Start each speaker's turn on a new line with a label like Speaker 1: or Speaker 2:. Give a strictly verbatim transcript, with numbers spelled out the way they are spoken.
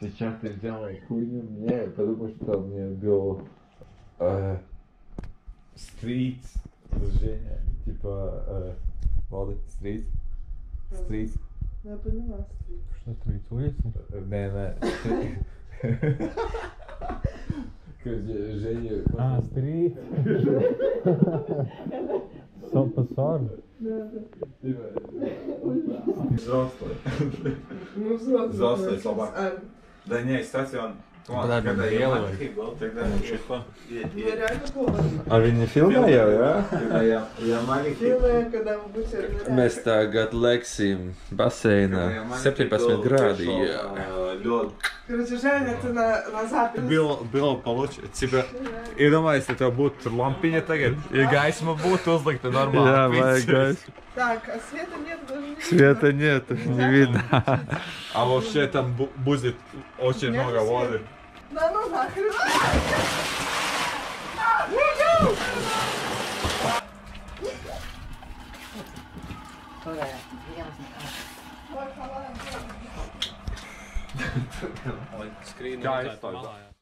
Speaker 1: Сейчас ты сделай хуйню мне, потому что у меня был э, стрит движение, типа э, воды, стрит, стрит.
Speaker 2: Я поняла, стрит.
Speaker 3: Что стрит, улица?
Speaker 1: Не, не, короче, Женя...
Speaker 3: А, стрит. Сопасор.
Speaker 2: Да,
Speaker 1: Типа, взрослый.
Speaker 2: ну взрослый.
Speaker 1: Взрослый собака.
Speaker 2: А,
Speaker 1: Да не, кстати, он...
Speaker 3: Да,
Speaker 1: когда я
Speaker 3: белый.
Speaker 1: маленький был, тогда...
Speaker 2: я реально голодна.
Speaker 4: А він не фільм є, ja?
Speaker 1: Когда я, я маленький...
Speaker 2: Filmē, когда мы будем
Speaker 4: Mēs tagad leksim baseinā. septiņpadsmit grādi, jā.
Speaker 1: Лед.
Speaker 2: Короче, Женя, ты на, на запад.
Speaker 3: Было, было получится. Типа, iedomājies, ja tev būtu tur lampiņa tagad, ja gaisma būtu uzlikta normāli.
Speaker 4: Jā, vajag gaismu.
Speaker 2: Так, а света нет, даже не видно.
Speaker 4: Света нет, не видно.
Speaker 3: А вообще там бу- будет очень
Speaker 2: Нет
Speaker 3: много
Speaker 2: света.
Speaker 3: воды.
Speaker 2: Да ну нахрен.
Speaker 3: Kā izstāstīt?